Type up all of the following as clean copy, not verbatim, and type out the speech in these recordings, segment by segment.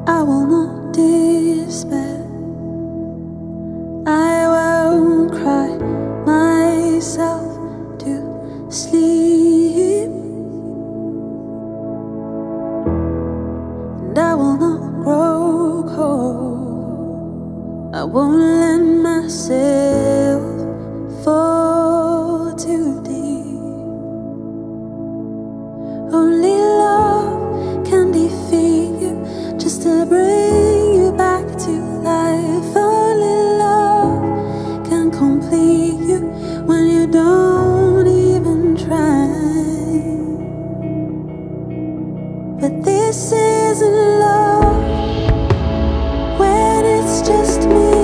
I will not despair. I won't cry myself to sleep, and I will not grow cold. I won't let myself fall too deep. Only love can defeat you, just to bring you back to life. Only love can complete you when you don't even try. But this isn't love when it's just me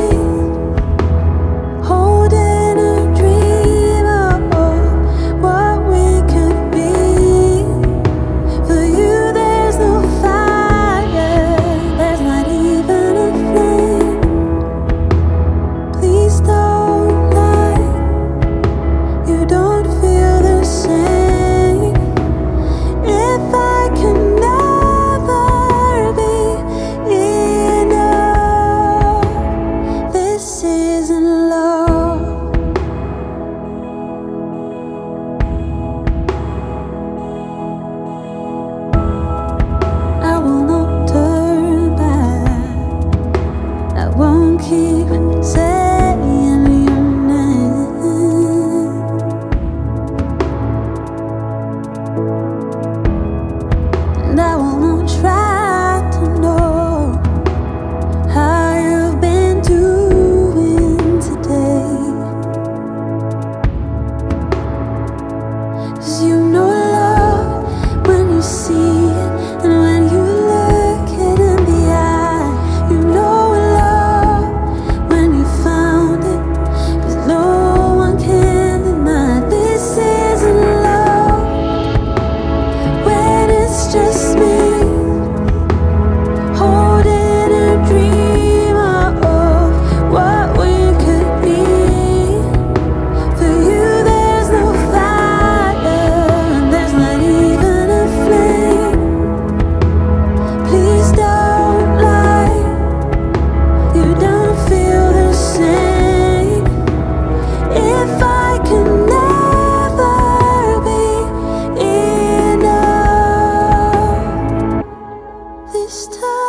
holding a dream of what we could be. For you there's no fire, there's not even a flame. Please don't lie, you don't feel the same. If I can never be enough, this isn't love. I will not turn back. I won't keep saying your name, and I will not try to know how you've been doing today. 'Cause you know love when you see it, and when you look it in the eye. You know love when you found it, 'cause no one can deny. This isn't love when it's just me holding a dream of what we could be. For you there's no fire, and there's not even a flame. Please don't lie, you don't feel the same. If I can never be enough, this time